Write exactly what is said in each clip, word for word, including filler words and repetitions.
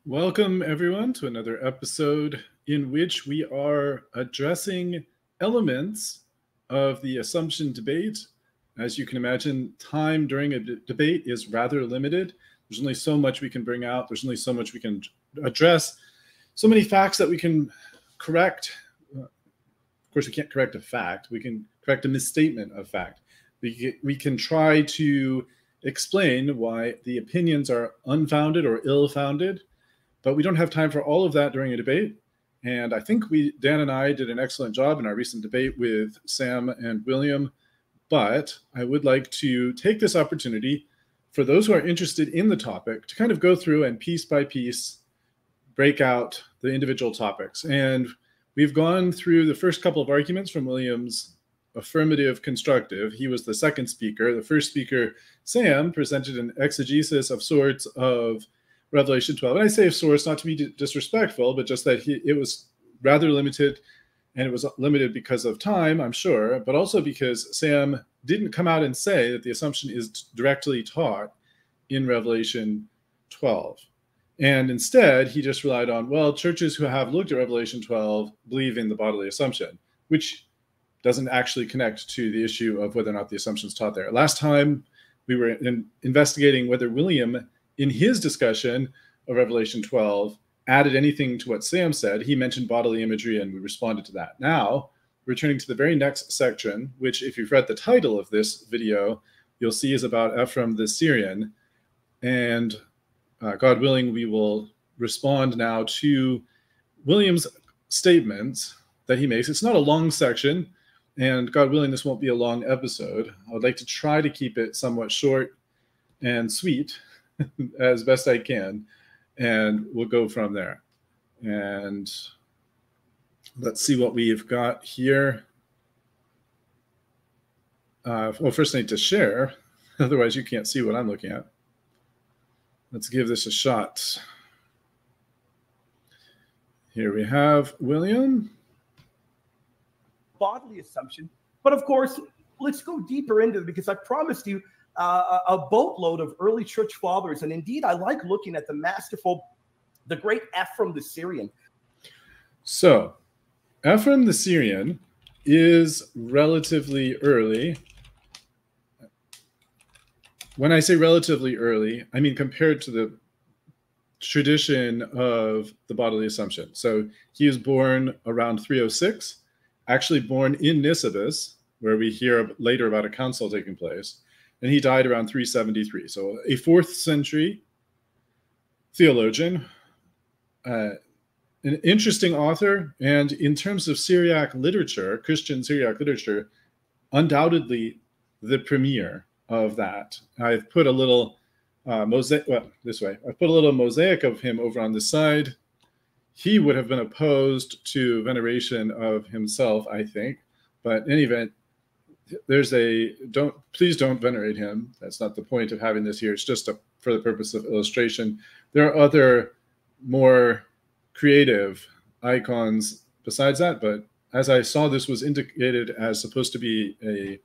Welcome, everyone, to another episode in which we are addressing elements of the assumption debate. As you can imagine, time during a d- debate is rather limited. There's only so much we can bring out. There's only so much we can address. So many facts that we can correct. Uh, of course, we can't correct a fact. We can correct a misstatement of fact. We, we can try to explain why the opinions are unfounded or ill-founded. But we don't have time for all of that during a debate. And I think we, Dan and I, did an excellent job in our recent debate with Sam and William. But I would like to take this opportunity for those who are interested in the topic to kind of go through and piece by piece break out the individual topics. And we've gone through the first couple of arguments from William's affirmative constructive. He was the second speaker. The first speaker, Sam, presented an exegesis of sorts of Revelation twelve. And I say of sorts, not to be disrespectful, but just that he, it was rather limited, and it was limited because of time, I'm sure, but also because Sam didn't come out and say that the assumption is directly taught in Revelation twelve. And instead, he just relied on, well, churches who have looked at Revelation twelve believe in the bodily assumption, which doesn't actually connect to the issue of whether or not the assumption is taught there. Last time, we were in investigating whether William, in his discussion of Revelation twelve, added anything to what Sam said. He mentioned bodily imagery, and we responded to that. Now, returning to the very next section, which if you've read the title of this video, you'll see is about Ephraem the Syrian. And uh, God willing, we will respond now to William's statements that he makes. It's not a long section, and God willing, this won't be a long episode. I would like to try to keep it somewhat short and sweet as best I can, and we'll go from there. And let's see what we've got here. Uh, well, first I need to share, otherwise you can't see what I'm looking at. Let's give this a shot. Here we have William. Bodily assumption, but of course, let's go deeper into it, because I promised you Uh, a boatload of early church fathers. And indeed, I like looking at the masterful, the great Ephraem the Syrian. So, Ephraem the Syrian is relatively early. When I say relatively early, I mean compared to the tradition of the bodily assumption. So, he was born around three oh six, actually born in Nisibis, where we hear later about a council taking place. And he died around three seventy-three. So a fourth century theologian, uh, an interesting author. And in terms of Syriac literature, Christian Syriac literature, undoubtedly the premier of that. I've put a little uh, mosaic, well, this way. I've put a little mosaic of him over on this side. He would have been opposed to veneration of himself, I think. But in any event, there's a, don't, please don't venerate him. That's not the point of having this here. It's just a, for the purpose of illustration. There are other more creative icons besides that, but as I saw, this was indicated as supposed to be a,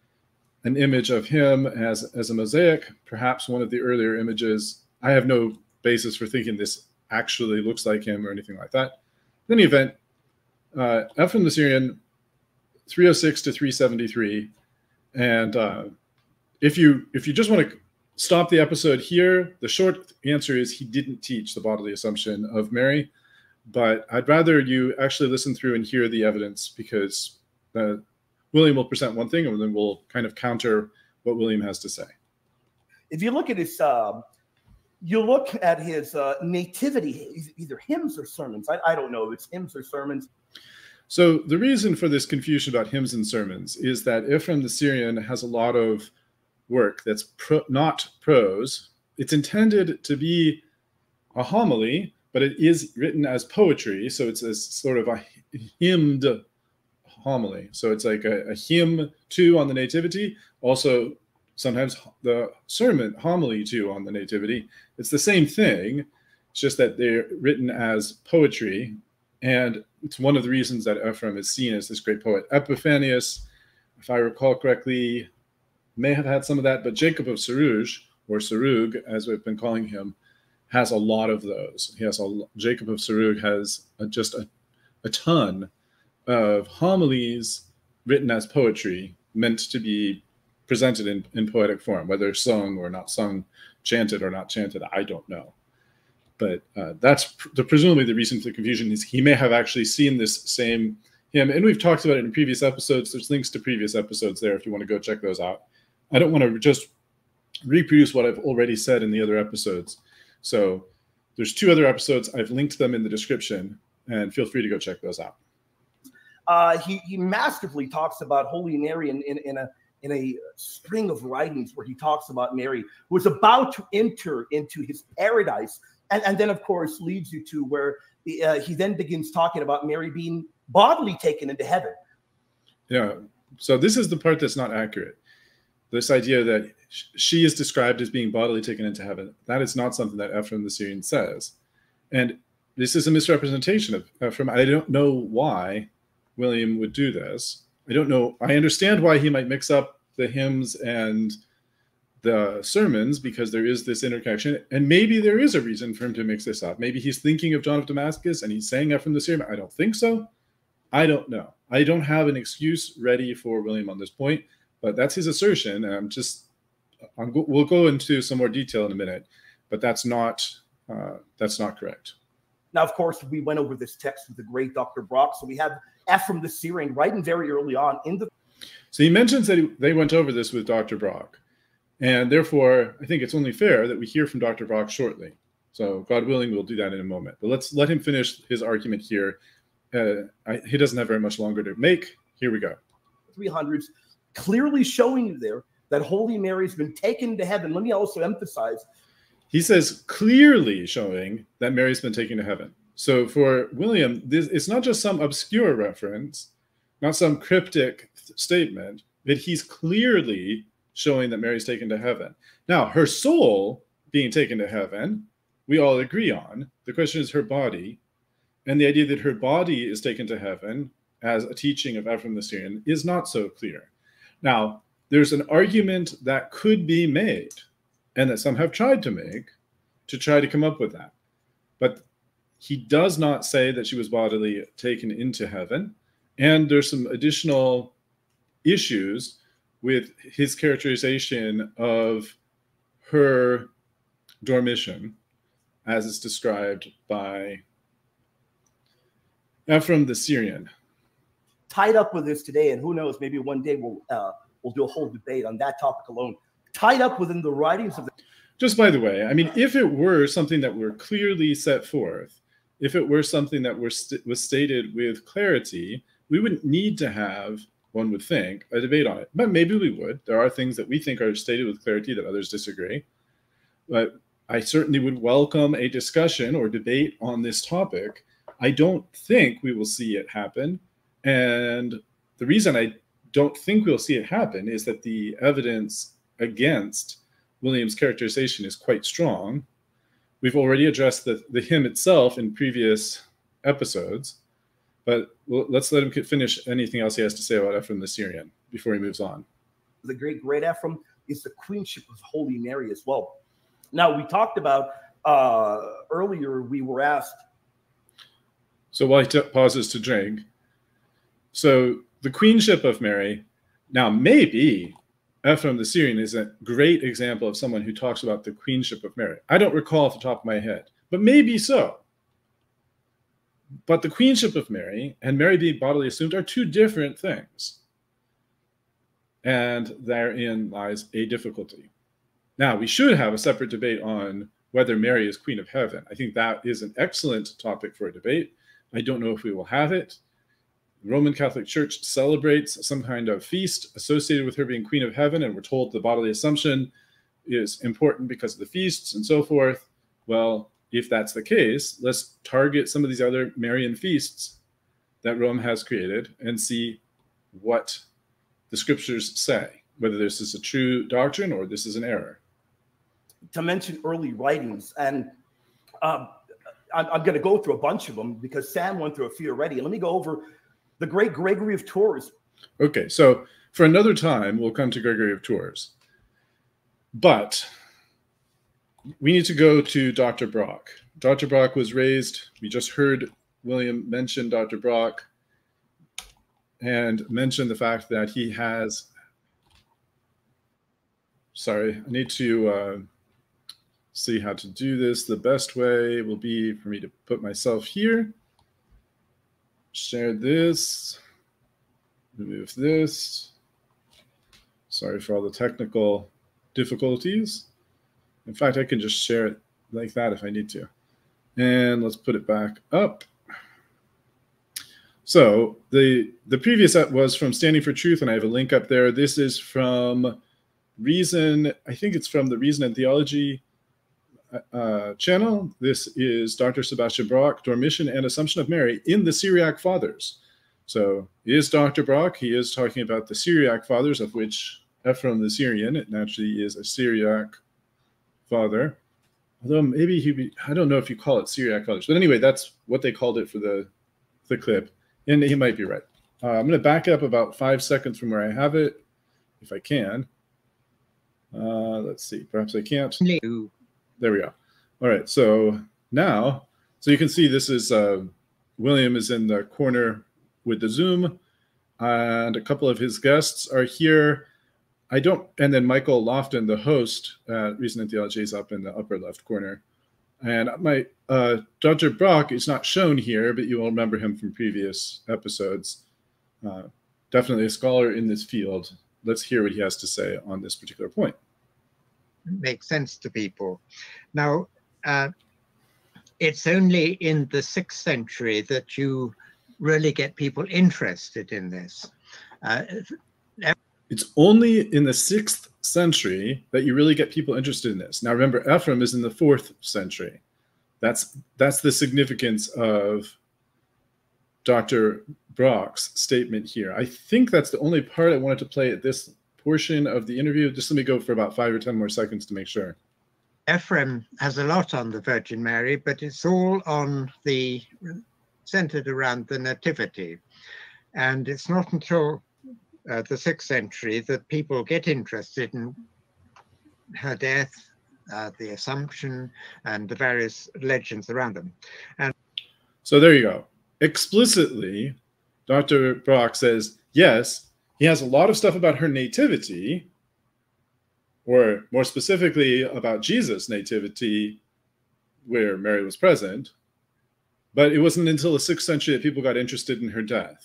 an image of him as, as a mosaic, perhaps one of the earlier images. I have no basis for thinking this actually looks like him or anything like that. In any event, uh, Ephraem the Syrian, three oh six to three seventy-three, and uh, if you if you just want to stop the episode here, the short answer is he didn't teach the bodily assumption of Mary, but I'd rather you actually listen through and hear the evidence, because uh, William will present one thing, and then we'll kind of counter what William has to say. If you look at his, uh, you look at his uh, nativity, either hymns or sermons. I, I don't know if it's hymns or sermons. So the reason for this confusion about hymns and sermons is that Ephraem the Syrian has a lot of work that's pro, not prose. It's intended to be a homily, but it is written as poetry. So it's a sort of a hymned homily. So it's like a, a hymn to on the nativity, also sometimes the sermon homily to on the nativity. It's the same thing. It's just that they're written as poetry. And it's one of the reasons that Ephraem is seen as this great poet. Epiphanius, if I recall correctly, may have had some of that, but Jacob of Sarug, or Sarug, as we've been calling him, has a lot of those. He has a Jacob of Sarug has a, just a, a ton of homilies written as poetry, meant to be presented in, in poetic form, whether sung or not sung, chanted or not chanted, I don't know. But uh, that's the, presumably the reason for the confusion is he may have actually seen this same hymn, and we've talked about it in previous episodes. There's links to previous episodes there if you want to go check those out. I don't want to just reproduce what I've already said in the other episodes. So there's two other episodes. I've linked them in the description, and feel free to go check those out. Uh, he, he masterfully talks about Holy Mary in, in, in, a, in a string of writings where he talks about Mary, who is about to enter into his paradise. And, and then, of course, leads you to where the, uh, he then begins talking about Mary being bodily taken into heaven. Yeah. So this is the part that's not accurate. This idea that she is described as being bodily taken into heaven, that is not something that Ephraem the Syrian says. And this is a misrepresentation of Ephraem. I don't know why William would do this. I don't know. I understand why he might mix up the hymns and the sermons, because there is this interconnection, and maybe there is a reason for him to mix this up. Maybe he's thinking of John of Damascus and he's saying Ephraem the Syrian. I don't think so. I don't know. I don't have an excuse ready for William on this point, but that's his assertion, and I'm just, I'm, we'll go into some more detail in a minute, but that's not, uh, that's not correct. Now, of course, we went over this text with the great Doctor Brock, so we have Ephraem the Syrian writing very early on in the... So he mentions that he, they went over this with Doctor Brock, and therefore, I think it's only fair that we hear from Doctor Brock shortly. So, God willing, we'll do that in a moment. But let's let him finish his argument here. Uh, I, he doesn't have very much longer to make. Here we go. three hundreds, clearly showing you there that Holy Mary has been taken to heaven. Let me also emphasize. He says clearly showing that Mary's been taken to heaven. So for William, this, it's not just some obscure reference, not some cryptic statement, but he's clearly showing that Mary's taken to heaven. Now, her soul being taken to heaven, we all agree on. The question is her body. And the idea that her body is taken to heaven as a teaching of Ephraem the Syrian is not so clear. Now, there's an argument that could be made, and that some have tried to make, to try to come up with that. But he does not say that she was bodily taken into heaven. And there's some additional issues with his characterization of her dormition, as is described by Ephraem the Syrian. Tied up with this today, and who knows, maybe one day we'll uh, we'll do a whole debate on that topic alone. Tied up within the writings of the... Just by the way, I mean, if it were something that were clearly set forth, if it were something that were st was stated with clarity, we wouldn't need to have, one would think, a debate on it. But maybe we would. There are things that we think are stated with clarity that others disagree. But I certainly would welcome a discussion or debate on this topic. I don't think we will see it happen. And the reason I don't think we'll see it happen is that the evidence against William's characterization is quite strong. We've already addressed the, the hymn itself in previous episodes, but we'll, let's let him finish anything else he has to say about Ephraem the Syrian before he moves on. The great, great Ephraem is the queenship of Holy Mary as well. Now, we talked about uh, earlier, we were asked. So while he pauses to drink, so the queenship of Mary, now maybe Ephraem the Syrian is a great example of someone who talks about the queenship of Mary. I don't recall off the top of my head, but maybe so. But the queenship of Mary and Mary being bodily assumed are two different things. And therein lies a difficulty. Now, we should have a separate debate on whether Mary is Queen of Heaven. I think that is an excellent topic for a debate. I don't know if we will have it. The Roman Catholic Church celebrates some kind of feast associated with her being Queen of Heaven, and we're told the bodily assumption is important because of the feasts and so forth. Well, if that's the case, let's target some of these other Marian feasts that Rome has created and see what the scriptures say, whether this is a true doctrine or this is an error. To mention early writings, and um, I'm, I'm going to go through a bunch of them because Sam went through a few already. Let me go over the great Gregory of Tours. Okay, so for another time, we'll come to Gregory of Tours. But we need to go to Doctor Brock. Doctor Brock was raised, we just heard William mention Doctor Brock and mention the fact that he has, sorry, I need to uh, see how to do this. The best way will be for me to put myself here, share this, remove this. Sorry for all the technical difficulties. In fact, I can just share it like that if I need to. And let's put it back up. So the, the previous set was from Standing for Truth, and I have a link up there. This is from Reason, I think it's from the Reason and Theology uh, channel. This is Doctor Sebastian Brock, Dormition and Assumption of Mary in the Syriac Fathers. So is Doctor Brock, he is talking about the Syriac Fathers, of which Ephraem the Syrian, it naturally is a Syriac father. Although maybe he be, I don't know if you call it Syriac Fathers. But anyway, that's what they called it for the, the clip. And he might be right. Uh, I'm going to back up about five seconds from where I have it, if I can. Uh, let's see. Perhaps I can't. There we go. All right. So now, so you can see this is uh, William is in the corner with the Zoom, and a couple of his guests are here. I don't, and then Michael Lofton, the host at Reason and Theology, is up in the upper left corner. And my uh, Doctor Brock is not shown here, but you will remember him from previous episodes. Uh, definitely a scholar in this field. Let's hear what he has to say on this particular point. Makes sense to people. Now, uh, it's only in the sixth century that you really get people interested in this. Uh, It's only in the sixth century that you really get people interested in this. Now, remember, Ephraem is in the fourth century. That's that's the significance of Doctor Brock's statement here. I think that's the only part I wanted to play at this portion of the interview. Just let me go for about five or ten more seconds to make sure. Ephraem has a lot on the Virgin Mary, but it's all on the centered around the Nativity. And it's not until Uh, the sixth century that people get interested in her death, uh, the Assumption, and the various legends around them. And so there you go. Explicitly, Doctor Brock says, yes, he has a lot of stuff about her nativity, or more specifically about Jesus' nativity, where Mary was present, but it wasn't until the sixth century that people got interested in her death.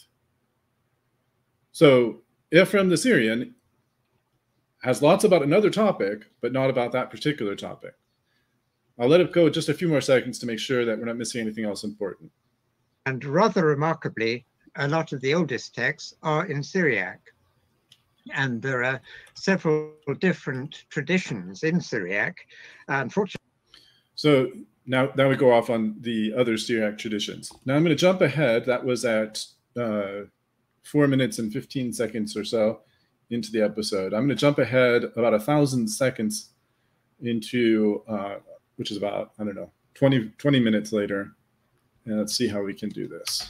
So Ephraem the Syrian has lots about another topic, but not about that particular topic. I'll let it go just a few more seconds to make sure that we're not missing anything else important. And rather remarkably, a lot of the oldest texts are in Syriac. And there are several different traditions in Syriac. Unfortunately. So now, now we go off on the other Syriac traditions. Now I'm going to jump ahead. That was at uh, four minutes and fifteen seconds or so into the episode. I'm going to jump ahead about a thousand seconds into, uh, which is about, I don't know, twenty, twenty minutes later. And let's see how we can do this.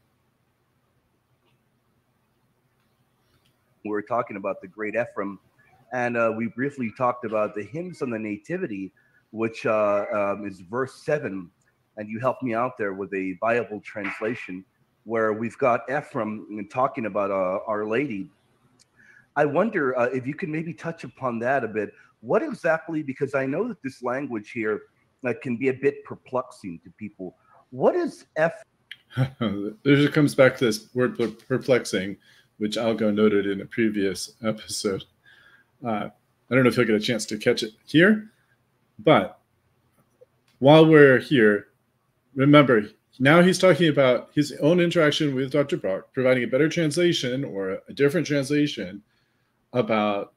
We were talking about the great Ephraem, and uh, we briefly talked about the hymns on the Nativity, which uh, um, is verse seven. And you helped me out there with a Bible translation, where we've got Ephraem talking about uh, Our Lady. I wonder uh, if you can maybe touch upon that a bit. What exactly, because I know that this language here uh, can be a bit perplexing to people. What is Ephraem? There comes back to this word perplexing, which Algo noted in a previous episode. Uh, I don't know if you'll get a chance to catch it here, but while we're here, remember, now he's talking about his own interaction with Doctor Brock, providing a better translation or a different translation about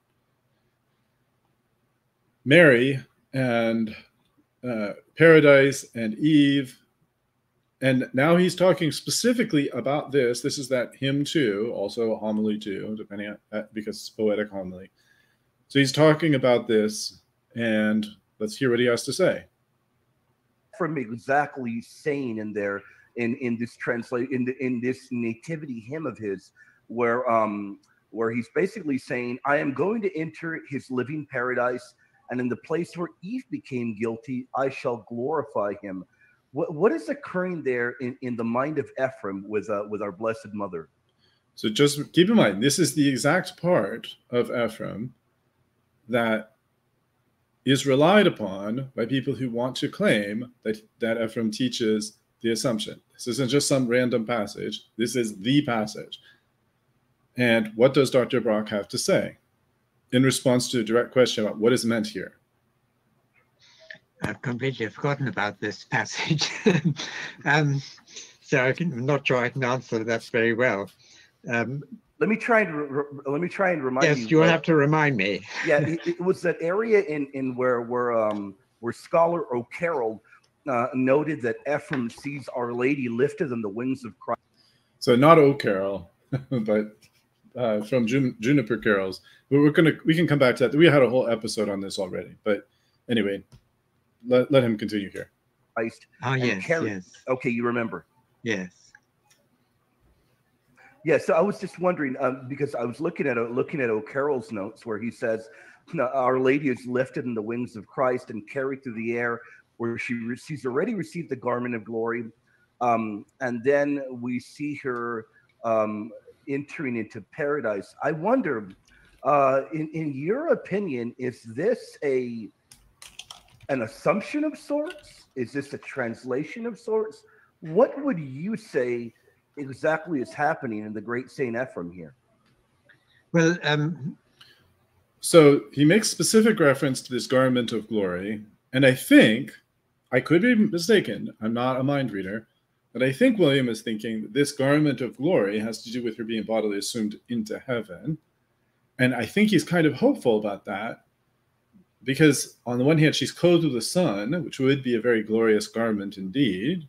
Mary and uh, Paradise and Eve. And now he's talking specifically about this. This is that hymn two, also a homily two, depending on, because it's poetic homily. So he's talking about this, and let's hear what he has to say. From exactly saying in there in in this translate in the, in this nativity hymn of his, where um where he's basically saying, I am going to enter his living paradise and in the place where Eve became guilty, I shall glorify him. What, what is occurring there in, in the mind of Ephraim with, uh, with our Blessed Mother? So just keep in mind, this is the exact part of Ephraim that is relied upon by people who want to claim that, that Ephraim teaches the Assumption. This isn't just some random passage. This is the passage. And what does Doctor Brock have to say in response to a direct question about what is meant here? I've completely forgotten about this passage. um, so I can, I'm not sure I can answer that very well. Um, let me try and re let me try and remind yes, you. Yes, you'll uh, have to remind me. yeah, it, it was that area in in where where um where Scholar O'Carroll uh, noted that Ephraim sees Our Lady lifted on the wings of Christ. So not O'Carroll, but uh, from Jun Juniper Carols. But we're gonna we can come back to that. We had a whole episode on this already. But anyway, let let him continue here. Christ. Oh yes, carry, yes. Okay, you remember. Yes. Yeah, so I was just wondering um, because I was looking at looking at O'Carroll's notes where he says, "Our Lady is lifted in the wings of Christ and carried through the air, where she she's already received the garment of glory, um, and then we see her um, entering into paradise." I wonder, uh, in in your opinion, is this a an assumption of sorts? Is this a translation of sorts? What would you say exactly is happening in the great Saint Ephraim here? Well, um, so he makes specific reference to this garment of glory, and I think, I could be mistaken, I'm not a mind reader, but I think William is thinking that this garment of glory has to do with her being bodily assumed into heaven, and I think he's kind of hopeful about that, because on the one hand, she's clothed with the sun, which would be a very glorious garment indeed.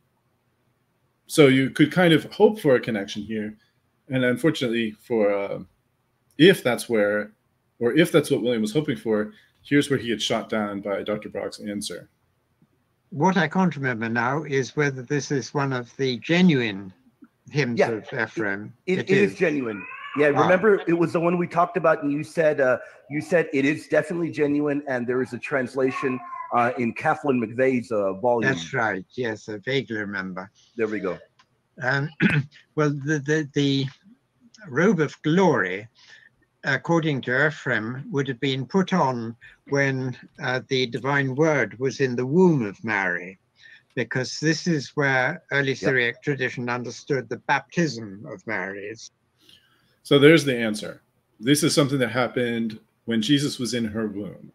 So you could kind of hope for a connection here. And unfortunately, for uh, if that's where, or if that's what William was hoping for, here's where he gets shot down by Doctor Brock's answer. What I can't remember now is whether this is one of the genuine hymns yeah, of Ephraim. It, it, it is. is genuine. Yeah, ah. Remember, it was the one we talked about, and you said uh, you said it is definitely genuine, and there is a translation uh, in Kathleen McVeigh's uh, volume. That's right. Yes, I vaguely remember. There we go. Um, well, the, the the robe of glory, according to Ephraim, would have been put on when uh, the divine word was in the womb of Mary, because this is where early Syriac yep. tradition understood the baptism of Mary. So there's the answer. This is something that happened when Jesus was in her womb.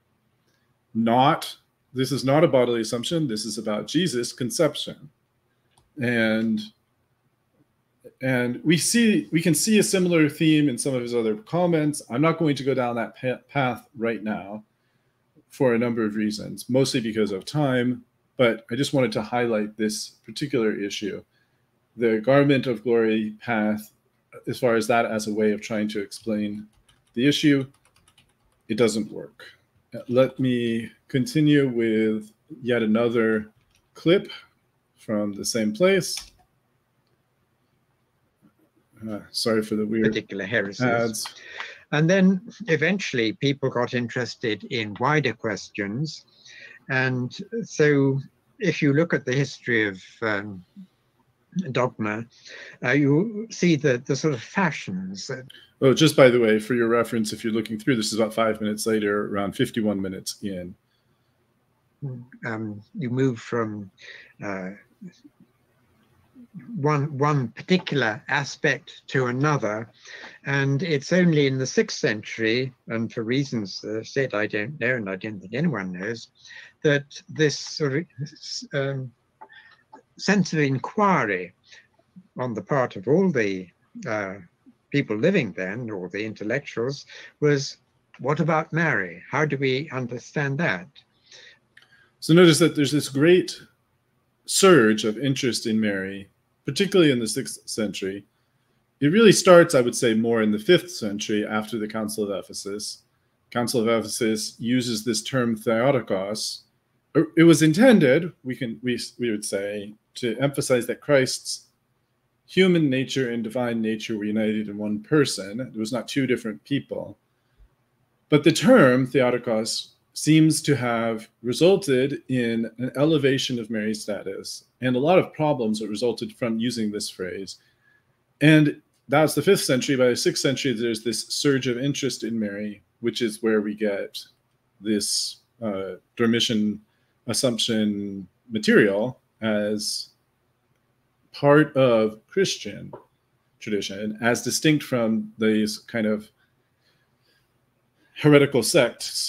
Not, this is not a bodily assumption. This is about Jesus' conception. And and we see we can see a similar theme in some of his other comments. I'm not going to go down that path right now for a number of reasons, mostly because of time, but I just wanted to highlight this particular issue. The garment of glory path, as far as that as a way of trying to explain the issue, it doesn't work. Let me continue with yet another clip from the same place. Uh, sorry for the weird particular heresies. Ads. And then eventually people got interested in wider questions. And so if you look at the history of um, dogma, uh, you see the, the sort of fashions. That... Oh, just by the way, for your reference, if you're looking through, this is about five minutes later, around fifty-one minutes in. Um, you move from uh, one one particular aspect to another, and it's only in the sixth century, and for reasons uh, said I don't know, and I don't think anyone knows, that this sort of um, sense of inquiry on the part of all the uh, people living then, or the intellectuals, was, what about Mary? How do we understand that? So notice that there's this great surge of interest in Mary, particularly in the sixth century. It really starts, I would say, more in the fifth century after the Council of Ephesus. Council of Ephesus uses this term Theotokos. It was intended, we can we, we would say, to emphasize that Christ's human nature and divine nature were united in one person. It was not two different people. But the term Theotokos seems to have resulted in an elevation of Mary's status and a lot of problems that resulted from using this phrase. And that's the fifth century. By the sixth century, there's this surge of interest in Mary, which is where we get this uh, Dormition assumption material as part of Christian tradition, as distinct from these kind of heretical sects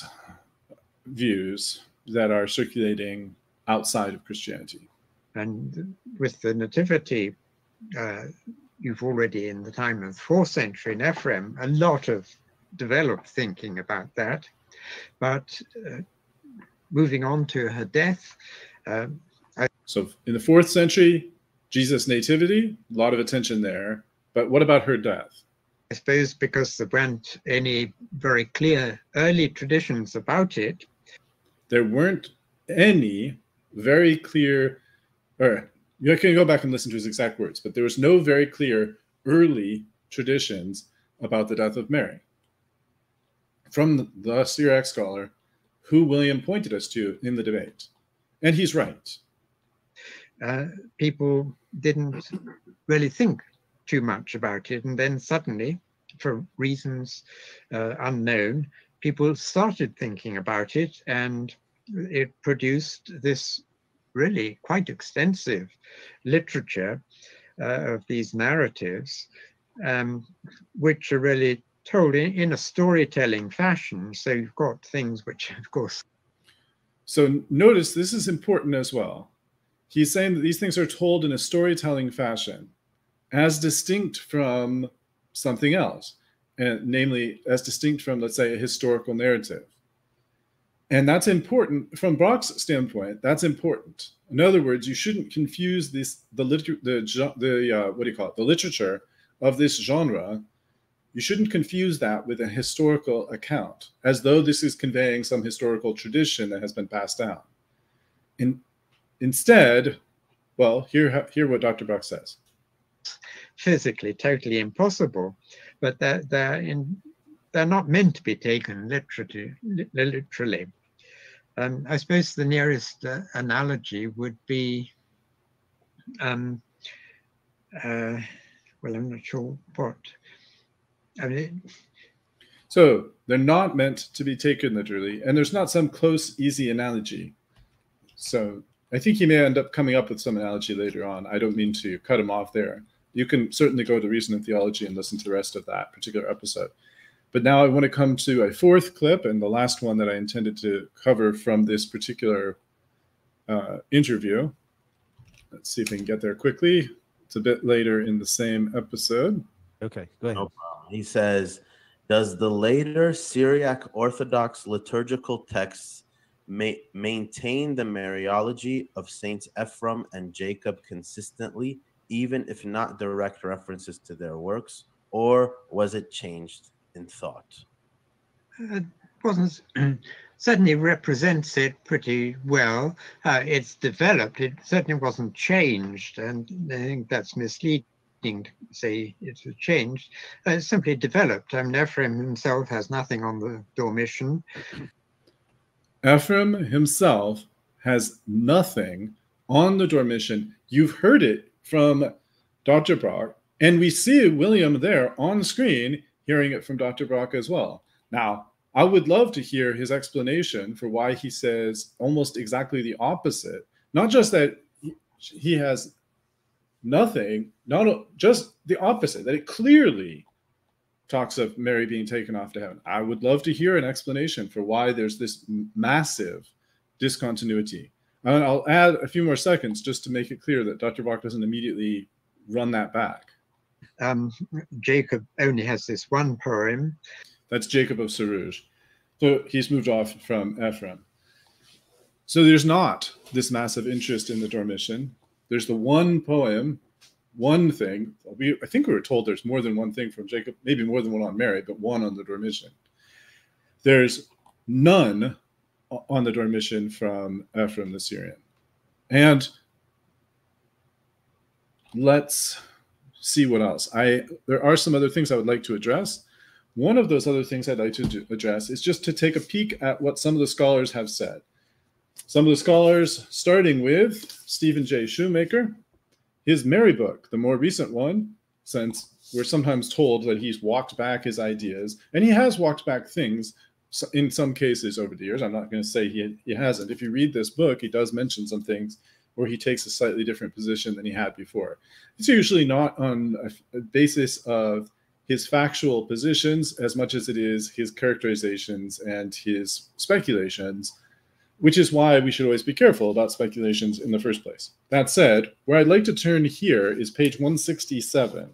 views that are circulating outside of Christianity. And with the Nativity, uh, you've already in the time of the fourth century in Ephraim, a lot of developed thinking about that. But uh, moving on to her death. Uh, I so in the fourth century, Jesus' nativity, a lot of attention there. But what about her death? I suppose because there weren't any very clear early traditions about it. There weren't any very clear, or you can go back and listen to his exact words, but there was no very clear early traditions about the death of Mary. From the, the Syriac scholar, who William pointed us to in the debate. And he's right. Uh, people didn't really think too much about it. And then suddenly, for reasons uh, unknown, people started thinking about it, and it produced this really quite extensive literature uh, of these narratives, um, which are really told in, in a storytelling fashion. So you've got things which, of course. So notice this is important as well. He's saying that these things are told in a storytelling fashion, as distinct from something else, and namely as distinct from, let's say, a historical narrative. And that's important from Brock's standpoint. That's important. In other words, you shouldn't confuse this the liter- the the uh, what do you call it the literature of this genre. You shouldn't confuse that with a historical account, as though this is conveying some historical tradition that has been passed down. In, instead, well, hear hear what Doctor Brock says. Physically, totally impossible, but they're they're in they're not meant to be taken literally. literally. Um, I suppose the nearest uh, analogy would be, um, uh, well, I'm not sure what. I mean, so they're not meant to be taken literally, and there's not some close, easy analogy. So I think he may end up coming up with some analogy later on. I don't mean to cut him off there. You can certainly go to Reason and Theology and listen to the rest of that particular episode. But now I want to come to a fourth clip, and the last one that I intended to cover from this particular uh, interview. Let's see if we can get there quickly. It's a bit later in the same episode. Okay, go ahead. No problem. He says, does the later Syriac Orthodox liturgical texts ma maintain the Mariology of Saints Ephraim and Jacob consistently, even if not direct references to their works, or was it changed in thought? it wasn't certainly represents it pretty well. Uh, it's developed. It certainly wasn't changed, and I think that's misleading to say it was changed. Uh, it's simply developed. I mean, Ephraim himself has nothing on the Dormition. Ephraim himself has nothing on the Dormition. You've heard it from Doctor Brock, and we see William there on screen hearing it from Doctor Brock as well. Now, I would love to hear his explanation for why he says almost exactly the opposite. Not just that he has nothing, not just the opposite, that it clearly talks of Mary being taken off to heaven. I would love to hear an explanation for why there's this massive discontinuity. And I'll add a few more seconds just to make it clear that Doctor Brock doesn't immediately run that back. Um, Jacob only has this one poem. That's Jacob of Sarouge. So he's moved off from Ephraim. So there's not this massive interest in the Dormition. There's the one poem, one thing. We, I think we were told there's more than one thing from Jacob, maybe more than one on Mary, but one on the Dormition. There's none on the Dormition from Ephraem the Syrian. And let's see what else. I there are some other things I would like to address. one of those other things I'd like to do, address is just to take a peek at what some of the scholars have said. Some of the scholars, starting with Stephen J. Shoemaker, his Mary book, the more recent one, since we're sometimes told that he's walked back his ideas, and he has walked back things in some cases over the years. I'm not going to say he, he hasn't. If you read this book, he does mention some things where he takes a slightly different position than he had before. It's usually not on a basis of his factual positions as much as it is his characterizations and his speculations, which is why we should always be careful about speculations in the first place. That said, where I'd like to turn here is page one sixty-seven.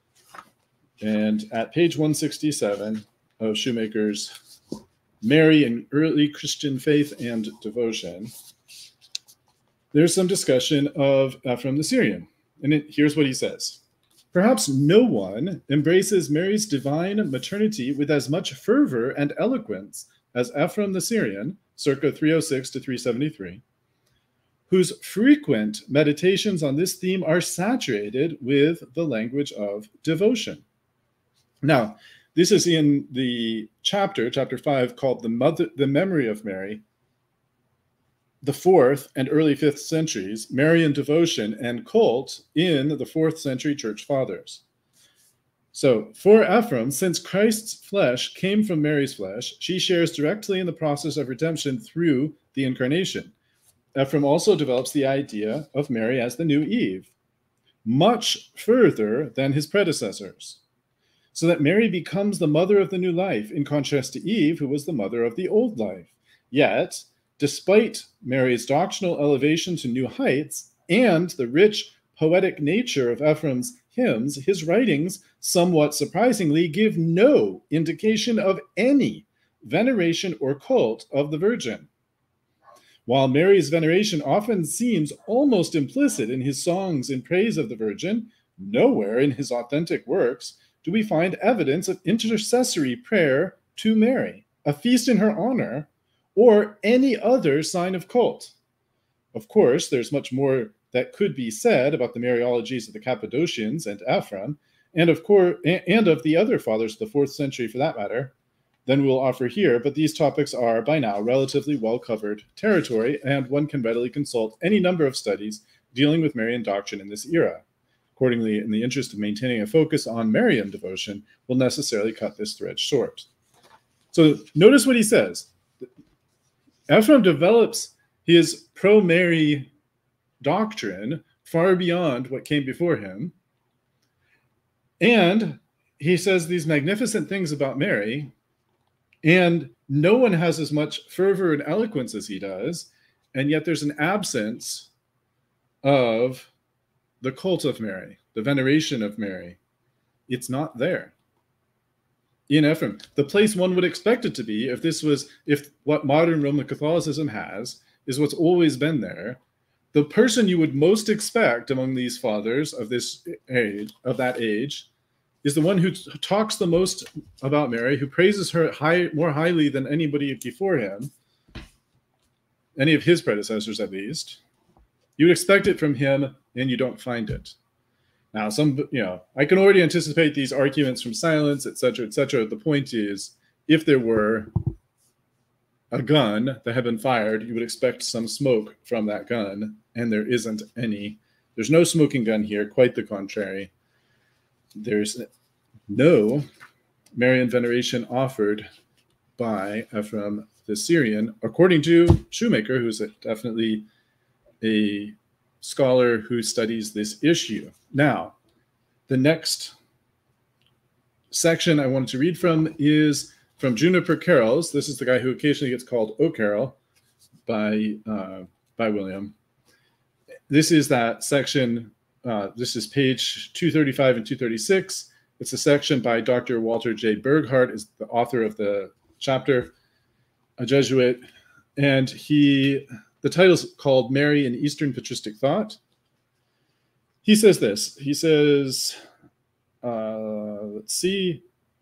And at page one sixty-seven of Shoemaker's Mary in Early Christian Faith and Devotion, there's some discussion of Ephraem the Syrian. And it, here's what he says. Perhaps no one embraces Mary's divine maternity with as much fervor and eloquence as Ephraem the Syrian, circa three oh six to three seventy-three, whose frequent meditations on this theme are saturated with the language of devotion. Now, this is in the chapter, chapter five, called The Mother, the Memory of Mary, the fourth and early fifth centuries, Marian devotion and cult in the fourth century church fathers. So for Ephraem, since Christ's flesh came from Mary's flesh, she shares directly in the process of redemption through the incarnation. Ephraem also develops the idea of Mary as the new Eve, much further than his predecessors, so that Mary becomes the mother of the new life, in contrast to Eve, who was the mother of the old life. Yet, despite Mary's doctrinal elevation to new heights and the rich poetic nature of Ephraim's hymns, his writings, somewhat surprisingly, give no indication of any veneration or cult of the Virgin. While Mary's veneration often seems almost implicit in his songs in praise of the Virgin, nowhere in his authentic works do we find evidence of intercessory prayer to Mary, a feast in her honor, or any other sign of cult. Of course, there's much more that could be said about the Mariologies of the Cappadocians and Ephraem, and of course, and of the other fathers of the fourth century for that matter, than we'll offer here, but these topics are by now relatively well-covered territory, and one can readily consult any number of studies dealing with Marian doctrine in this era. Accordingly, in the interest of maintaining a focus on Marian devotion, we'll necessarily cut this thread short. So notice what he says. Ephraem develops his pro-Mary doctrine far beyond what came before him. And he says these magnificent things about Mary, and no one has as much fervor and eloquence as he does, and yet there's an absence of the cult of Mary, the veneration of Mary. It's not there in Ephraem, the place one would expect it to be if this was, if what modern Roman Catholicism has is what's always been there. The person you would most expect among these fathers of this age, of that age, is the one who talks the most about Mary, who praises her high, more highly than anybody before him, any of his predecessors at least. You would expect it from him, and you don't find it. Now, some, you know, I can already anticipate these arguments from silence, et cetera, et cetera. The point is, if there were a gun that had been fired, you would expect some smoke from that gun, and there isn't any. There's no smoking gun here, quite the contrary. There's no Marian veneration offered by Ephraem the Syrian, according to Shoemaker, who's a, definitely a scholar who studies this issue. Now, the next section I wanted to read from is from Juniper Carols. This is the guy who occasionally gets called O'Carroll by, uh, by William. This is that section, uh, this is page two thirty-five and two thirty-six. It's a section by Doctor Walter J. Burghardt, is the author of the chapter, a Jesuit, and he, the title is called Mary in Eastern Patristic Thought. He says this, he says, uh, let's see,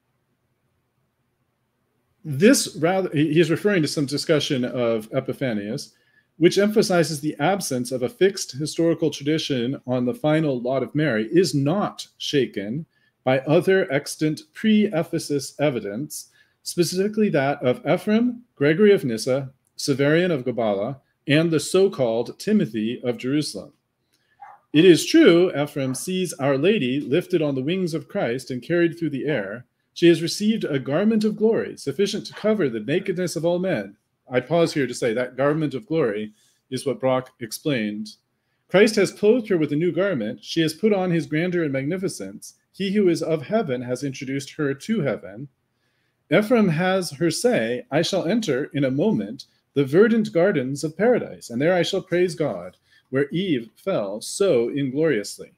this rather, he's referring to some discussion of Epiphanius, which emphasizes the absence of a fixed historical tradition on the final lot of Mary, is not shaken by other extant pre-Ephesus evidence, specifically that of Ephraim, Gregory of Nyssa, Severian of Gabala, and the so-called Timothy of Jerusalem. It is true, Ephraim sees Our Lady lifted on the wings of Christ and carried through the air. She has received a garment of glory, sufficient to cover the nakedness of all men. I pause here to say that garment of glory is what Brock explained. Christ has clothed her with a new garment. She has put on his grandeur and magnificence. He who is of heaven has introduced her to heaven. Ephraim has her say, I shall enter in a moment the verdant gardens of paradise, and there I shall praise God, where Eve fell so ingloriously.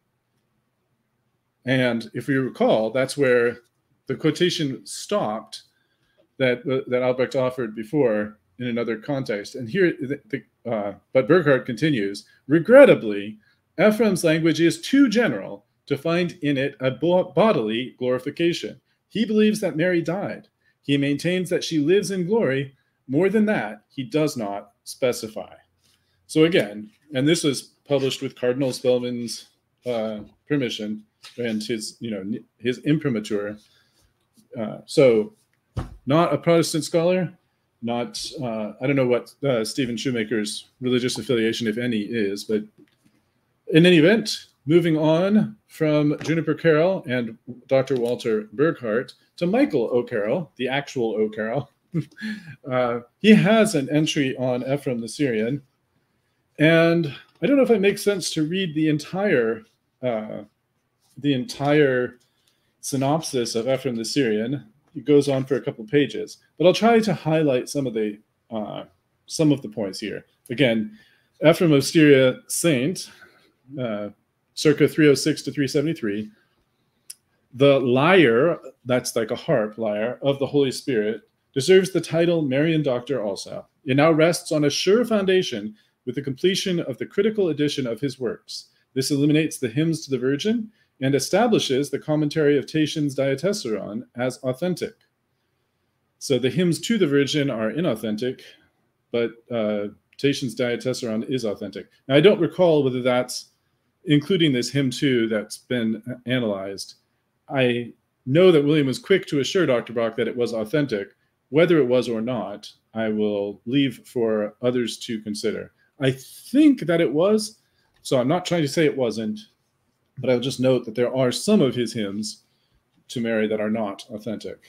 And if we recall, that's where the quotation stopped that, uh, that Albrecht offered before in another context. And here, the, the, uh, but Burckhardt continues, regrettably, Ephraim's language is too general to find in it a bodily glorification. He believes that Mary died. He maintains that she lives in glory. More than that, he does not specify. So again, and this was published with Cardinal Spellman's uh, permission and his, you know, his imprimatur. Uh, so not a Protestant scholar, not, uh, I don't know what uh, Stephen Shoemaker's religious affiliation, if any, is, but in any event, moving on from Juniper Carroll and Doctor Walter Burckhardt to Michael O'Carroll, the actual O'Carroll. uh, he has an entry on Ephraim the Syrian, and I don't know if it makes sense to read the entire uh, the entire synopsis of Ephraim the Syrian. It goes on for a couple pages, but I'll try to highlight some of the uh, some of the points here. Again, Ephraim of Syria, saint, uh, circa three oh six to three seventy-three. The lyre, that's like a harp lyre, of the Holy Spirit, deserves the title Marian Doctor also. It now rests on a sure foundation with the completion of the critical edition of his works. This eliminates the hymns to the Virgin and establishes the commentary of Tatian's Diatessaron as authentic. So the hymns to the Virgin are inauthentic, but uh, Tatian's Diatessaron is authentic. Now, I don't recall whether that's including this hymn too that's been analyzed. I know that William was quick to assure Doctor Brock that it was authentic. Whether it was or not, I will leave for others to consider. I think that it was, so I'm not trying to say it wasn't, but I'll just note that there are some of his hymns to Mary that are not authentic.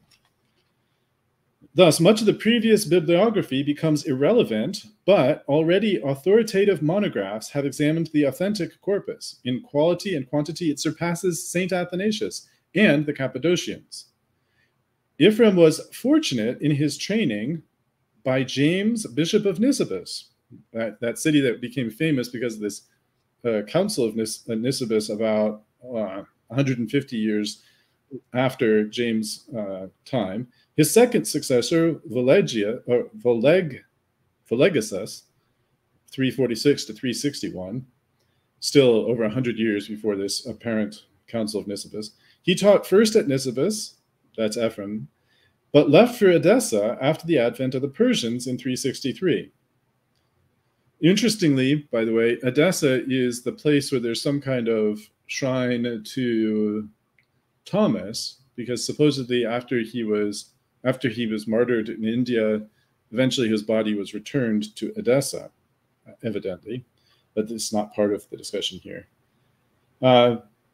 Thus, much of the previous bibliography becomes irrelevant, but already authoritative monographs have examined the authentic corpus. In quality and quantity, it surpasses Saint Athanasius and the Cappadocians. Ephraim was fortunate in his training by James, Bishop of Nisibis, that, that city that became famous because of this uh, Council of Nis Nisibis about uh, one hundred fifty years after James' uh, time. His second successor, Valegia, or Voleg, Valegasus, three forty-six to three sixty-one, still over one hundred years before this apparent Council of Nisibis. He taught first at Nisibis, that's Ephraim, but left for Edessa after the advent of the Persians in three sixty-three. Interestingly, by the way, Edessa is the place where there's some kind of shrine to Thomas, because supposedly after he was after he was martyred in India, eventually his body was returned to Edessa, evidently, but this is not part of the discussion here. Uh,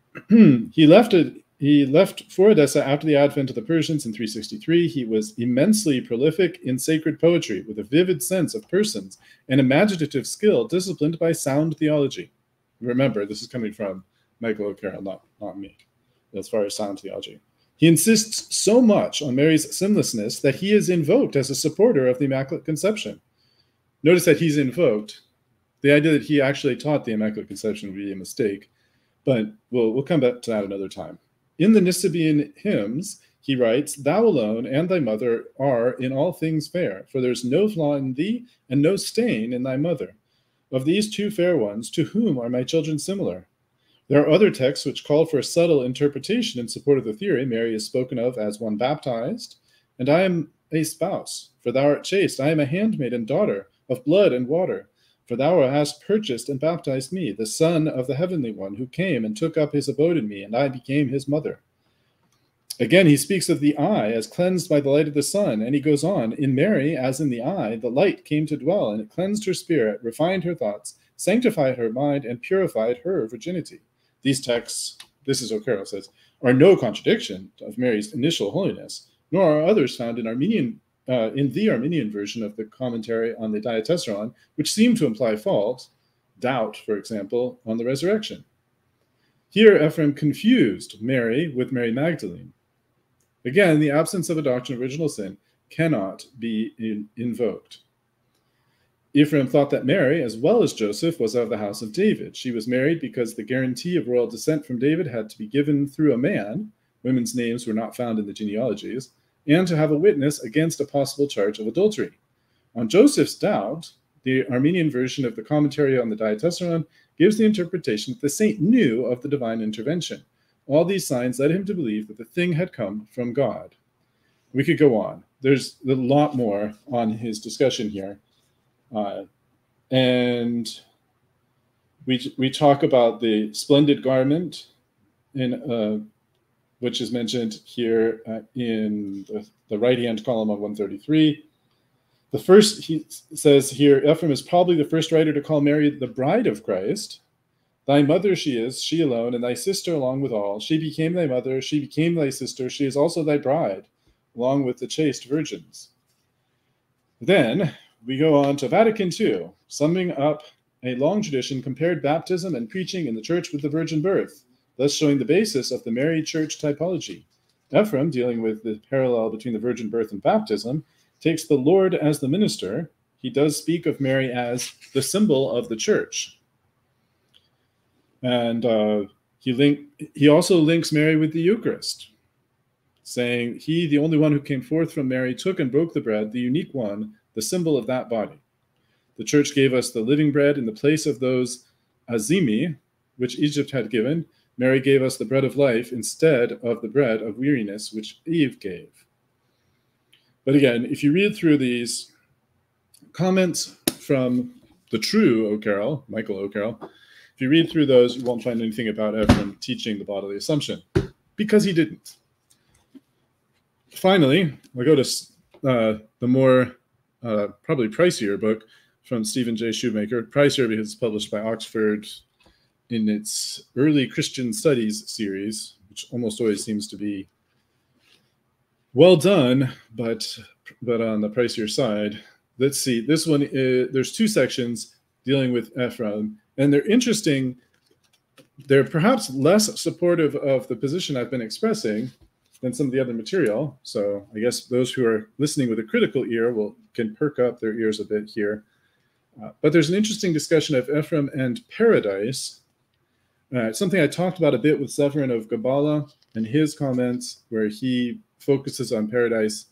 he left it. He left for Edessa after the advent of the Persians in three sixty-three. He was immensely prolific in sacred poetry, with a vivid sense of persons and imaginative skill disciplined by sound theology. Remember, this is coming from Michael O'Carroll, not, not me, as far as sound theology. He insists so much on Mary's sinlessness that he is invoked as a supporter of the Immaculate Conception. Notice that he's invoked. The idea that he actually taught the Immaculate Conception would be a mistake, but we'll, we'll come back to that another time. In the Nisabean hymns, he writes, "Thou alone and thy mother are in all things fair, for there is no flaw in thee and no stain in thy mother. Of these two fair ones, to whom are my children similar?" There are other texts which call for a subtle interpretation in support of the theory. Mary is spoken of as one baptized, and I am a spouse, for thou art chaste. I am a handmaid and daughter of blood and water, for thou hast purchased and baptized me, the Son of the Heavenly One, who came and took up his abode in me, and I became his mother. Again, he speaks of the eye as cleansed by the light of the sun, and he goes on, in Mary, as in the eye, the light came to dwell, and it cleansed her spirit, refined her thoughts, sanctified her mind, and purified her virginity. These texts, this is O'Carroll says, are no contradiction of Mary's initial holiness, nor are others found in Armenian, uh, in the Armenian version of the commentary on the Diatessaron, which seem to imply fault, doubt, for example, on the resurrection. Here, Ephraim confused Mary with Mary Magdalene. Again, the absence of a doctrine of original sin cannot be in, invoked. Ephraim thought that Mary, as well as Joseph, was of the house of David. She was married because the guarantee of royal descent from David had to be given through a man. Women's names were not found in the genealogies, and to have a witness against a possible charge of adultery. On Joseph's doubt, the Armenian version of the commentary on the Diatessaron gives the interpretation that the saint knew of the divine intervention. All these signs led him to believe that the thing had come from God. We could go on. There's a lot more on his discussion here. Uh, and we, we talk about the splendid garment, in, uh, which is mentioned here uh, in the, the right-hand column of one thirty-three. The first, he says here, Ephraim is probably the first writer to call Mary the bride of Christ. Thy mother she is, she alone, and thy sister along with all. She became thy mother, she became thy sister, she is also thy bride, along with the chaste virgins. Then we go on to Vatican Two, summing up a long tradition, compared baptism and preaching in the church with the virgin birth, thus showing the basis of the Mary Church typology. Ephraim, dealing with the parallel between the virgin birth and baptism, takes the Lord as the minister. He does speak of Mary as the symbol of the church. And uh, he, link, he also links Mary with the Eucharist, saying, he, the only one who came forth from Mary, took and broke the bread, the unique one, the symbol of that body. The church gave us the living bread in the place of those azimi, which Egypt had given. Mary gave us the bread of life instead of the bread of weariness, which Eve gave. But again, if you read through these comments from the true O'Carroll, Michael O'Carroll, if you read through those, you won't find anything about Ephraim teaching the bodily assumption, because he didn't. Finally, we'll go to uh, the more uh, probably pricier book from Stephen J. Shoemaker. Pricier because it's published by Oxford in its early Christian studies series, which almost always seems to be well done, but but on the pricier side. Let's see. This one, is, there's two sections dealing with Ephraim, and they're interesting. They're perhaps less supportive of the position I've been expressing than some of the other material. So I guess those who are listening with a critical ear will can perk up their ears a bit here. Uh, but there's an interesting discussion of Ephraim and paradise. Uh, something I talked about a bit with Severin of Gabala and his comments, where he focuses on paradise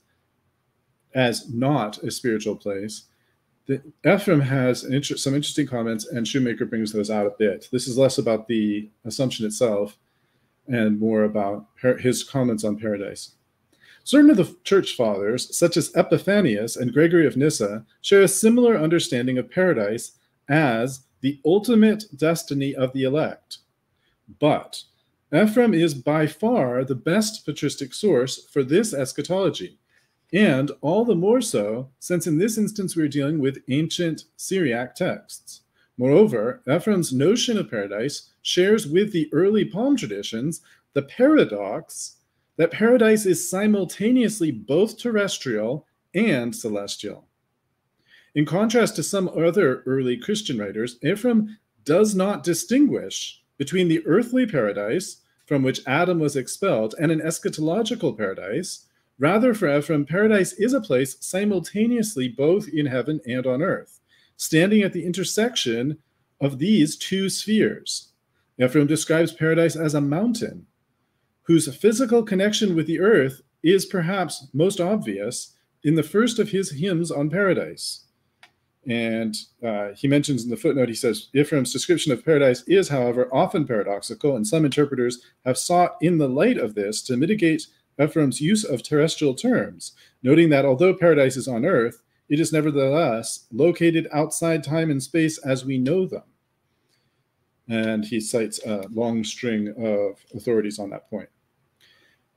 as not a spiritual place. The, Ephraim has an inter some interesting comments, and Shoemaker brings those out a bit. This is less about the assumption itself and more about his comments on paradise. Certain of the church fathers, such as Epiphanius and Gregory of Nyssa, share a similar understanding of paradise as the ultimate destiny of the elect. But Ephraim is by far the best patristic source for this eschatology, and all the more so since in this instance we are dealing with ancient Syriac texts. Moreover, Ephraim's notion of paradise shares with the early palm traditions the paradox that paradise is simultaneously both terrestrial and celestial. In contrast to some other early Christian writers, Ephraim does not distinguish between the earthly paradise from which Adam was expelled and an eschatological paradise. Rather, for Ephraim, paradise is a place simultaneously both in heaven and on earth, standing at the intersection of these two spheres. Ephraim describes paradise as a mountain, whose physical connection with the earth is perhaps most obvious in the first of his hymns on paradise. And uh, he mentions in the footnote, he says, Ephraim's description of paradise is, however, often paradoxical, and some interpreters have sought in the light of this to mitigate Ephraim's use of terrestrial terms, noting that although paradise is on earth, it is nevertheless located outside time and space as we know them. And he cites a long string of authorities on that point.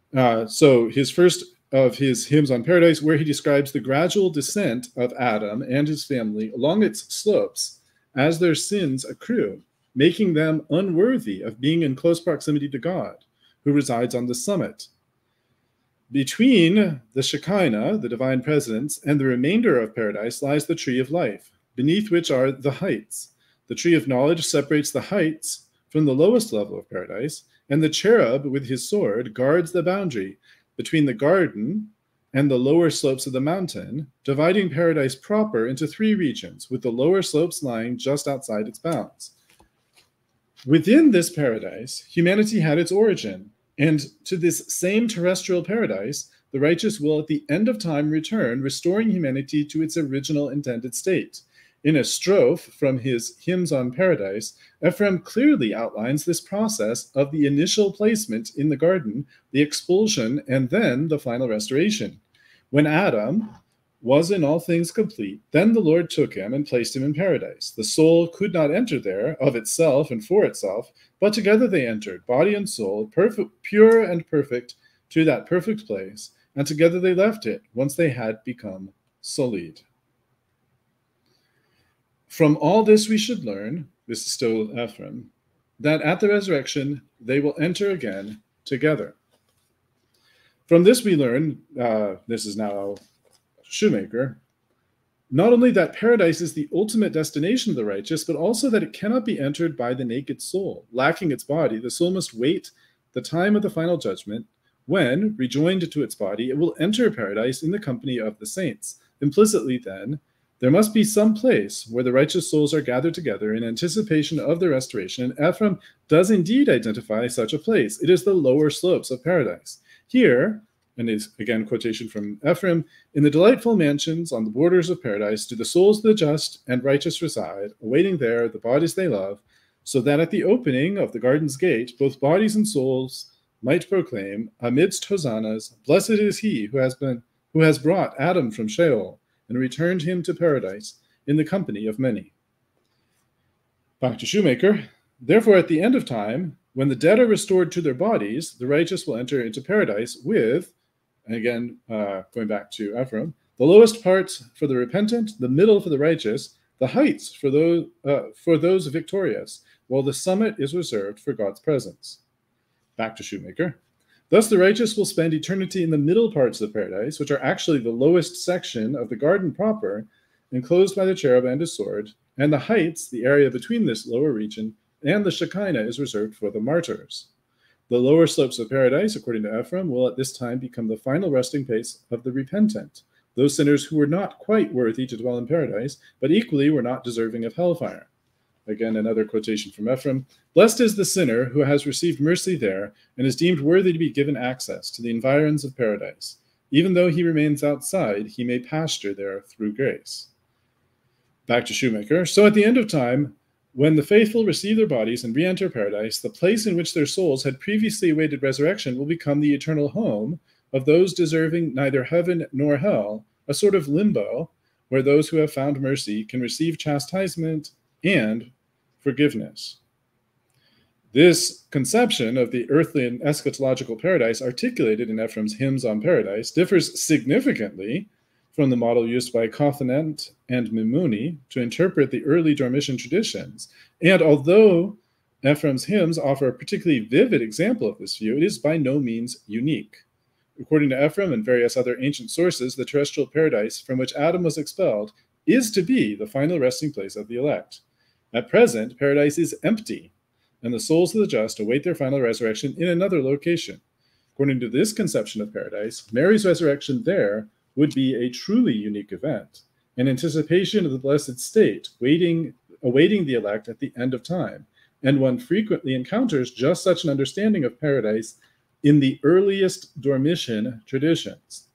Uh, so his first of his hymns on paradise, where he describes the gradual descent of Adam and his family along its slopes as their sins accrue, making them unworthy of being in close proximity to God, who resides on the summit. Between the Shekinah, the divine presence, and the remainder of paradise lies the tree of life, beneath which are the heights. The tree of knowledge separates the heights from the lowest level of paradise, and the cherub with his sword guards the boundary between the garden and the lower slopes of the mountain, dividing paradise proper into three regions, with the lower slopes lying just outside its bounds. Within this paradise, humanity had its origin, and to this same terrestrial paradise, the righteous will at the end of time return, restoring humanity to its original intended state. In a strophe from his Hymns on Paradise, Ephraim clearly outlines this process of the initial placement in the garden, the expulsion, and then the final restoration. When Adam was in all things complete, then the Lord took him and placed him in paradise. The soul could not enter there of itself and for itself, but together they entered, body and soul, perfect, pure and perfect, to that perfect place, and together they left it once they had become solid. From all this we should learn, this is still Ephraim, that at the resurrection they will enter again together. From this we learn, uh, this is now Shoemaker, not only that paradise is the ultimate destination of the righteous, but also that it cannot be entered by the naked soul. Lacking its body, the soul must wait the time of the final judgment, when, rejoined to its body, it will enter paradise in the company of the saints. Implicitly, then, there must be some place where the righteous souls are gathered together in anticipation of the restoration, and Ephraim does indeed identify such a place. It is the lower slopes of paradise. Here, and is again quotation from Ephraim, in the delightful mansions on the borders of paradise do the souls of the just and righteous reside, awaiting there the bodies they love, so that at the opening of the garden's gate, both bodies and souls might proclaim, amidst hosannas, blessed is he who has been who has brought Adam from Sheol and returned him to paradise in the company of many. Back to Shoemaker. Therefore, at the end of time, when the dead are restored to their bodies, the righteous will enter into paradise with, and again, uh, going back to Ephraim, the lowest parts for the repentant, the middle for the righteous, the heights for those, uh, for those victorious, while the summit is reserved for God's presence. Back to Shoemaker. Thus the righteous will spend eternity in the middle parts of paradise, which are actually the lowest section of the garden proper, enclosed by the cherub and his sword, and the heights, the area between this lower region, and the Shekinah is reserved for the martyrs. The lower slopes of paradise, according to Ephraim, will at this time become the final resting place of the repentant, those sinners who were not quite worthy to dwell in paradise, but equally were not deserving of hellfire. Again, another quotation from Ephraim. Blessed is the sinner who has received mercy there and is deemed worthy to be given access to the environs of paradise. Even though he remains outside, he may pasture there through grace. Back to Shoemaker. So at the end of time, when the faithful receive their bodies and re-enter paradise, the place in which their souls had previously awaited resurrection will become the eternal home of those deserving neither heaven nor hell, a sort of limbo where those who have found mercy can receive chastisement and forgiveness. This conception of the earthly and eschatological paradise articulated in Ephraim's Hymns on Paradise differs significantly from the model used by Cothanet and Mimuni to interpret the early Dormition traditions. And although Ephraim's hymns offer a particularly vivid example of this view, it is by no means unique. According to Ephraim and various other ancient sources, the terrestrial paradise from which Adam was expelled is to be the final resting place of the elect. At present, paradise is empty, and the souls of the just await their final resurrection in another location. According to this conception of paradise, Mary's resurrection there would be a truly unique event, an anticipation of the blessed state, waiting, awaiting the elect at the end of time, and one frequently encounters just such an understanding of paradise in the earliest Dormition traditions.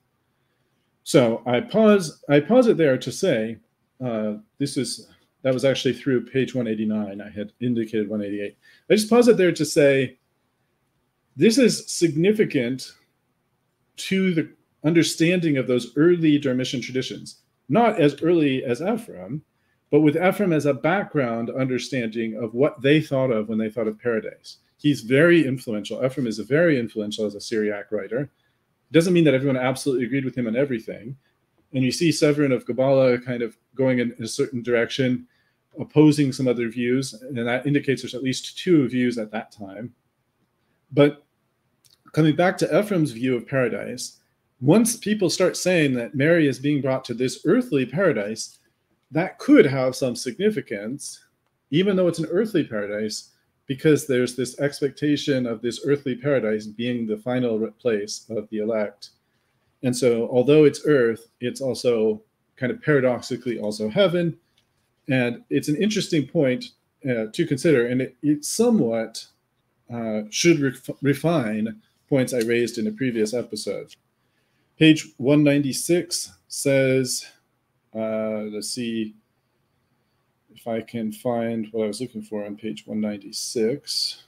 So I pause, I pause it there to say, uh, this is, that was actually through page one eighty-nine. I had indicated one eighty-eight. I just pause it there to say, this is significant to the understanding of those early Dormition traditions, not as early as Ephraim, but with Ephraim as a background understanding of what they thought of when they thought of paradise. He's very influential. Ephraim is very influential as a Syriac writer. It doesn't mean that everyone absolutely agreed with him on everything. And you see Severin of Gabala kind of going in a certain direction, opposing some other views, and that indicates there's at least two views at that time. But coming back to Ephraim's view of paradise, once people start saying that Mary is being brought to this earthly paradise, that could have some significance, even though it's an earthly paradise, because there's this expectation of this earthly paradise being the final place of the elect. And so although it's earth, it's also kind of paradoxically also heaven. And it's an interesting point uh, to consider, and it, it somewhat uh, should ref refine points I raised in a previous episode. Page one ninety-six says, uh, let's see if I can find what I was looking for on page one ninety-six.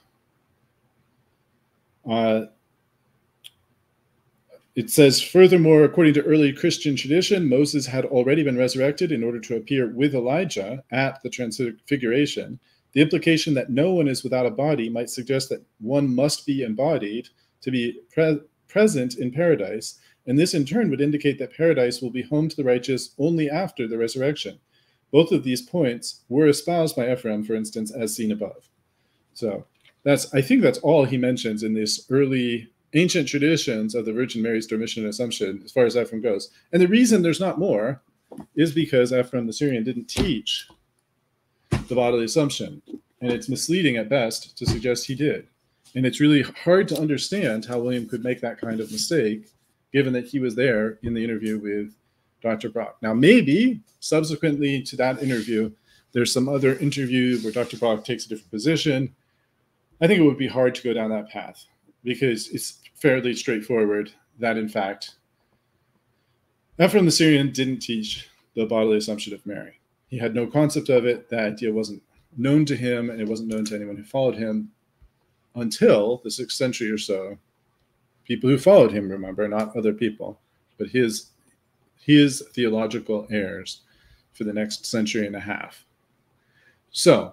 Uh, It says, furthermore, according to early Christian tradition, Moses had already been resurrected in order to appear with Elijah at the Transfiguration. The implication that no one is without a body might suggest that one must be embodied to be pre present in paradise, and this in turn would indicate that paradise will be home to the righteous only after the resurrection. Both of these points were espoused by Ephraim, for instance, as seen above. So that's, I think that's all he mentions in this early ancient traditions of the Virgin Mary's Dormition Assumption, as far as Ephraim goes. And the reason there's not more is because Ephraim the Syrian didn't teach the bodily assumption. And it's misleading at best to suggest he did. And it's really hard to understand how William could make that kind of mistake, given that he was there in the interview with Doctor Brock. Now, maybe subsequently to that interview, there's some other interview where Doctor Brock takes a different position. I think it would be hard to go down that path, because it's fairly straightforward that, in fact, Ephraim the Syrian didn't teach the bodily assumption of Mary. He had no concept of it. That idea wasn't known to him, and it wasn't known to anyone who followed him until the sixth century or so. People who followed him, remember, not other people, but his, his theological heirs for the next century and a half. So,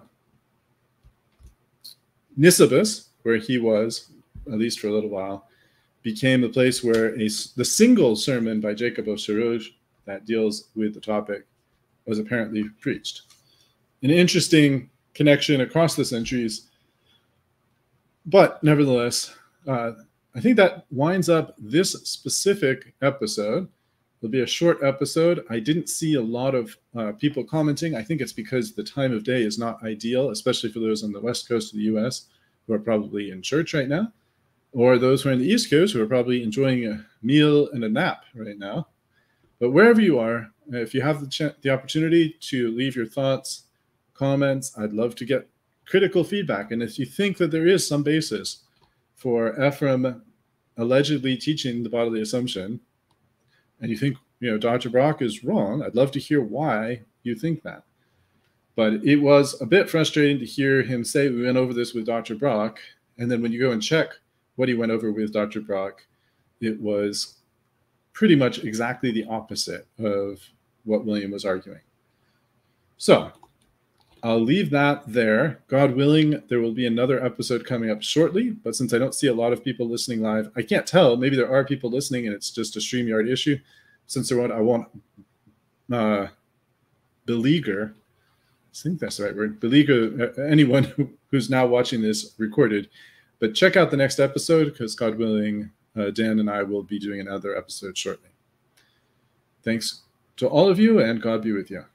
Nisibis, where he was, at least for a little while, became the place where a, the single sermon by Jacob of Sarouge that deals with the topic was apparently preached. An interesting connection across the centuries, but nevertheless, uh, I think that winds up this specific episode. It'll be a short episode. I didn't see a lot of uh, people commenting. I think it's because the time of day is not ideal, especially for those on the west coast of the U S who are probably in church right now, or those who are in the East Coast who are probably enjoying a meal and a nap right now. But wherever you are, if you have the, ch the opportunity to leave your thoughts, comments, I'd love to get critical feedback. And if you think that there is some basis for Ephraim allegedly teaching the bodily assumption, and you think, you know, Doctor Brock is wrong, I'd love to hear why you think that. But it was a bit frustrating to hear him say, we went over this with Doctor Brock, and then when you go and check what he went over with Doctor Brock, it was pretty much exactly the opposite of what William was arguing. So I'll leave that there. God willing, there will be another episode coming up shortly, but since I don't see a lot of people listening live, I can't tell. Maybe there are people listening and it's just a StreamYard issue. Since there won't, I won't uh, beleaguer, I think that's the right word, beleaguer anyone who, who's now watching this recorded. But check out the next episode, because God willing, uh, Dan and I will be doing another episode shortly. Thanks to all of you, and God be with you.